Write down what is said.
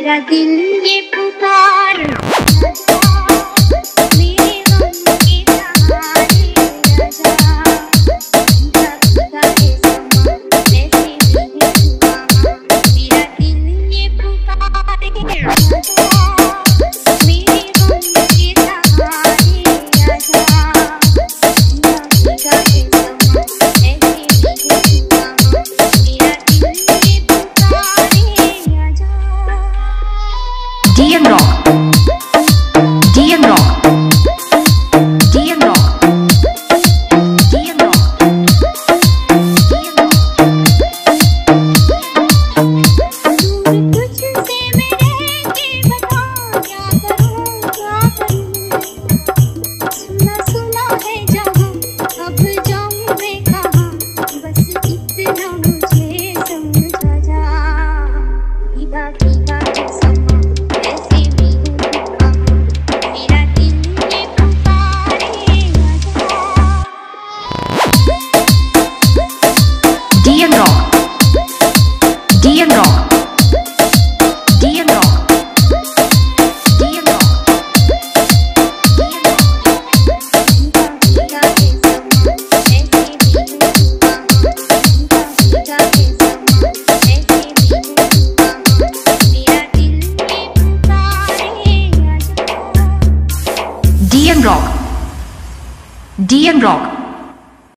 मेरा दिल ये पुकार मेरे गम के सहारे आजा, भीगा है समा जैसे भीगे सुबह, मेरा दिल ये पुकार मेरे गम के सहारे आजा, भीगा है समा जैसे भीगे सुबह, मेरा दिल ये पुकारे आजा। DM Rock, DM Rock, DM Rock, DM Rock, DM Rock। दूर तुझसे मैं रह के बता क्या करूं क्या करूं, सुना सुना है जहां अब जाऊं मैं कहां, बस इतना मुझे समझा जा, भीगा भीगा